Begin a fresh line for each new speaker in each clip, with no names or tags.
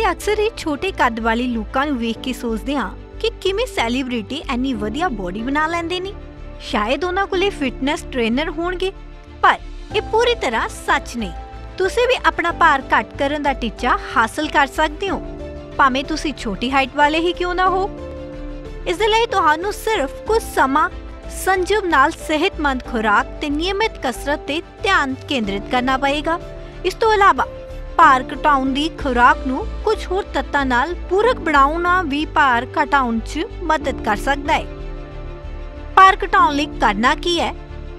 ਅਸੀਂ ਅਕਸਰ ਇਹ ਛੋਟੇ ਕੱਦ ਵਾਲੀ ਲੋਕਾਂ ਨੂੰ ਵੇਖ ਕੇ ਸੋਚਦੇ ਹਾਂ ਕਿ ਕਿਵੇਂ ਸੈਲੀਬ੍ਰਿਟੀ ਇੰਨੀ ਵਧੀਆ ਬੋਡੀ ਬਣਾ ਲੈਂਦੇ ਨੇ। ਸ਼ਾਇਦ ਉਹਨਾਂ ਕੋਲੇ ਫਿਟਨੈਸ ਟ੍ਰੇਨਰ ਹੋਣਗੇ, ਪਰ ਇਹ ਪੂਰੀ ਤਰ੍ਹਾਂ ਸੱਚ ਨਹੀਂ। ਤੁਸੀਂ ਵੀ ਆਪਣਾ ਭਾਰ ਘੱਟ ਕਰਨ ਦਾ ਟੀਚਾ ਹਾਸਲ ਕਰ ਸਕਦੇ ਹੋ, ਭਾਵੇਂ ਤੁਸੀਂ ਛੋਟੀ ਹਾਈਟ ਵਾਲੇ ਹੀ ਕਿਉਂ ਨਾ ਹੋ। ਇਸ ਦੇ ਲਈ ਤੁਹਾਨੂੰ ਸਿਰਫ ਕੁਝ ਸਮਾਂ ਸੰਜਮ ਨਾਲ ਸਿਹਤਮੰਦ ਖੁਰਾਕ ਤੇ ਨਿਯਮਿਤ ਕਸਰਤ ਤੇ ਧਿਆਨ ਕੇਂਦਰਿਤ ਕਰਨਾ ਪਏਗਾ। ਇਸ ਤੋਂ ਇਲਾਵਾ ਭਾਰ ਘਟਾਉਣ ਦੀ ਖੁਰਾਕ ਨੂੰ ਕੁਝ ਹੋਰ ਤੱਤਾਂ ਨਾਲ ਪੂਰਕ ਬਣਾਉਣਾ ਵੀ ਭਾਰ ਘਟਾਉਣ 'ਚ ਮਦਦ ਕਰ ਸਕਦਾ ਹੈ। ਭਾਰ ਘਟਾਉਣ ਲਈ ਕਰਨਾ ਕੀ ਹੈ?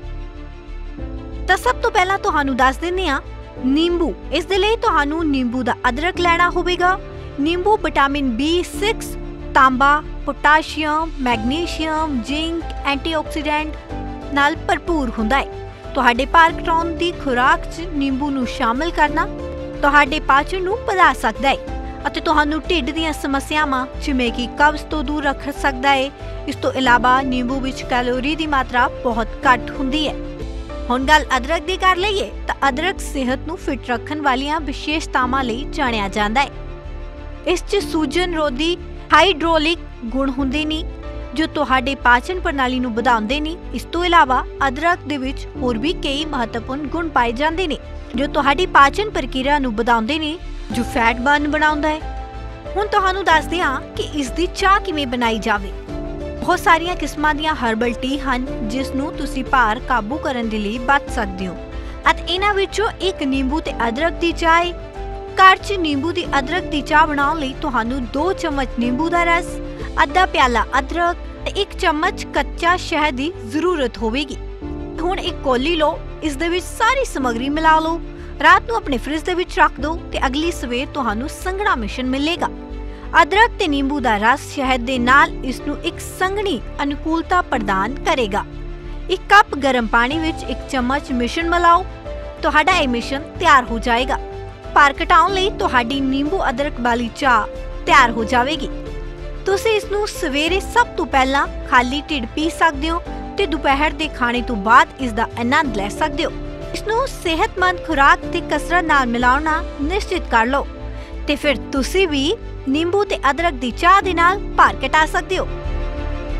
ਤਾਂ ਸਭ ਤੋਂ ਪਹਿਲਾਂ ਤੁਹਾਨੂੰ ਦੱਸ ਦਿੰਦੇ ਹਾਂ ਨਿੰਬੂ। ਇਸ ਦੇ ਲਈ ਤੁਹਾਨੂੰ ਨਿੰਬੂ ਦਾ ਅਦਰਕ ਲੈਣਾ ਹੋਵੇਗਾ। ਨਿੰਬੂ ਵਿਟਾਮਿਨ B6, ਤਾਂਬਾ, ਪੋਟਾਸ਼ੀਅਮ, ਮੈਗਨੀਸ਼ੀਅਮ, ਜ਼ਿੰਕ, ਐਂਟੀਆਕਸੀਡੈਂਟ ਨਾਲ ਭਰਪੂਰ ਹੁੰਦਾ ਹੈ। ਤੁਹਾਡੇ ਭਾਰ ਘਟਾਉਣ ਦੀ ਖੁਰਾਕ 'ਚ ਨਿੰਬੂ ਨੂੰ ਸ਼ਾਮਲ ਕਰਨਾ ਤੁਹਾਡੇ ਪਾਚਨ ਨੂੰ ਵਧਾ ਸਕਦਾ ਹੈ ਅਤੇ ਤੁਹਾਨੂੰ ਢਿੱਡ ਦੀਆਂ ਸਮੱਸਿਆਵਾਂ ਜਿਵੇਂ ਕਿ ਕਬਜ਼ ਤੋਂ ਦੂਰ ਰੱਖ ਸਕਦਾ ਹੈ। ਇਸ ਤੋਂ ਇਲਾਵਾ ਨਿੰਬੂ ਵਿੱਚ ਕੈਲੋਰੀ ਦੀ ਮਾਤਰਾ ਬਹੁਤ ਘੱਟ ਹੁੰਦੀ ਹੈ। ਹੁਣ ਗੱਲ ਅਦਰਕ ਦੀ ਕਰ ਲਈਏ ਤਾਂ ਅਦਰਕ ਸਿਹਤ ਨੂੰ ਫਿੱਟ ਰੱਖਣ ਵਾਲੀਆਂ ਵਿਸ਼ੇਸ਼ਤਾਵਾਂ ਲਈ ਜਾਣਿਆ ਜਾਂਦਾ ਹੈ। ਇਸ 'ਚ ਸੂਜਨ ਰੋਧੀ ਹਾਈਡ੍ਰੋਲਿਕ ਗੁਣ ਹੁੰਦੇ ਨੇ ਜੋ ਤੁਹਾਡੇ ਪਾਚਨ ਪ੍ਰਣਾਲੀ ਨੂੰ ਵਧਾਉਂਦੇ ਨੇ। ਇਸ ਤੋਂ ਇਲਾਵਾ ਅਦਰਕ ਦੇ ਵਿੱਚ ਹੋਰ ਵੀ ਕਈ ਮਹੱਤਵਪੂਰਨ ਗੁਣ ਪਾਏ ਜਾਂਦੇ ਨੇ ਜੋ ਤੁਹਾਡੀ ਪਾਚਨ ਪ੍ਰਕਿਰਿਆ ਨੂੰ ਵਧਾਉਂਦੇ ਨੇ, ਜੋ ਫੈਟ ਬਰਨ ਬਣਾਉਂਦਾ ਹੈ। ਹੁਣ ਤੁਹਾਨੂੰ ਦੱਸਦੇ ਹਾਂ ਕਿ ਇਸ ਦੀ ਚਾਹ ਕਿਵੇਂ ਬਣਾਈ ਜਾਵੇ। ਬਹੁਤ ਸਾਰੀਆਂ ਕਿਸਮਾਂ ਦੀਆਂ ਹਰਬਲ ਟੀ ਹਨ ਜਿਸ ਨੂੰ ਤੁਸੀਂ ਭਾਰ ਕਾਬੂ ਕਰਨ ਦੇ ਲਈ ਵਰਤ ਸਕਦੇ ਹੋ ਅਤੇ ਇਹਨਾਂ ਵਿੱਚੋਂ ਇੱਕ ਨਿੰਬੂ ਤੇ ਅਦਰਕ ਦੀ ਚਾਹ ਹੈ। ਘਰ 'ਚ ਨਿੰਬੂ ਦੀ ਅਦਰਕ ਦੀ ਚਾਹ ਬਣਾਉਣ ਲਈ ਤੁਹਾਨੂੰ 2 ਚਮਚ ਨਿੰਬੂ ਦਾ ਰਸ, ਅੱਧਾ ਪਿਆਲਾ ਅਦਰਕ ਤੇ 1 ਚਮਚ ਕੱਚਾ ਸ਼ਹਿਦ ਦੀ ਜ਼ਰੂਰਤ ਹੋਵੇਗੀ। ਹੁਣ ਇੱਕ ਕੌਲੀ ਲਓ, ਇਸ ਦੇ ਵਿੱਚ ਸਾਰੀ ਸਮੱਗਰੀ ਮਿਲਾ ਲਓ, ਰਾਤ ਨੂੰ ਆਪਣੇ ਫ੍ਰਿਜ ਦੇ ਵਿੱਚ ਰੱਖ ਦਿਓ ਤੇ ਅਗਲੀ ਸਵੇਰ ਤੁਹਾਨੂੰ ਸੰਘਣਾ ਮਿਸ਼ਰਣ ਮਿਲੇਗਾ। ਅਦਰਕ ਤੇ ਨਿੰਬੂ ਦਾ ਰਸ ਸ਼ਹਿਦ ਦੇ ਨਾਲ ਇਸ ਨੂੰ ਇੱਕ ਸੰਘਣੀ ਅਨੁਕੂਲਤਾ ਪ੍ਰਦਾਨ ਕਰੇਗਾ। 1 ਕੱਪ ਗਰਮ ਪਾਣੀ ਵਿੱਚ 1 ਚਮਚ ਮਿਸ਼ਰਣ ਮਿਲਾਓ। ਤੁਹਾਡਾ ਇਹ ਮਿਸ਼ਰਣ ਤਿਆਰ ਹੋ ਜਾਏਗਾ। ਭਾਰ ਘਟਾਉਣ ਲਈ ਤੁਹਾਡੀ ਨਿੰਬੂ ਅਦਰਕ ਵਾਲੀ ਚਾਹ ਤਿਆਰ ਹੋ ਜਾਵੇਗੀ। ਤੁਸੀਂ ਇਸ ਨੂੰ ਸਵੇਰੇ ਸਭ ਤੋਂ ਪਹਿਲਾਂ ਖਾਲੀ ਢਿੱਡ ਪੀ ਸਕਦੇ ਹੋ ਤੇ ਦੁਪਹਿਰ ਦੇ ਖਾਣੇ ਤੋਂ ਬਾਅਦ ਇਸ ਦਾ ਆਨੰਦ ਲੈ ਸਕਦੇ ਹੋ। ਇਸ ਨੂੰ ਸਿਹਤਮੰਦ ਖੁਰਾਕ ਤੇ ਕਸਰਤ ਨਾਲ ਮਿਲਾਉਣਾ ਨਿਸ਼ਚਿਤ ਕਰ ਲਓ ਤੇ ਫਿਰ ਤੁਸੀਂ ਵੀ ਨਿੰਬੂ ਤੇ ਅਦਰਕ ਦੀ ਚਾਹ ਦੇ ਨਾਲ ਭਾਰ ਘਟਾ ਸਕਦੇ ਹੋ।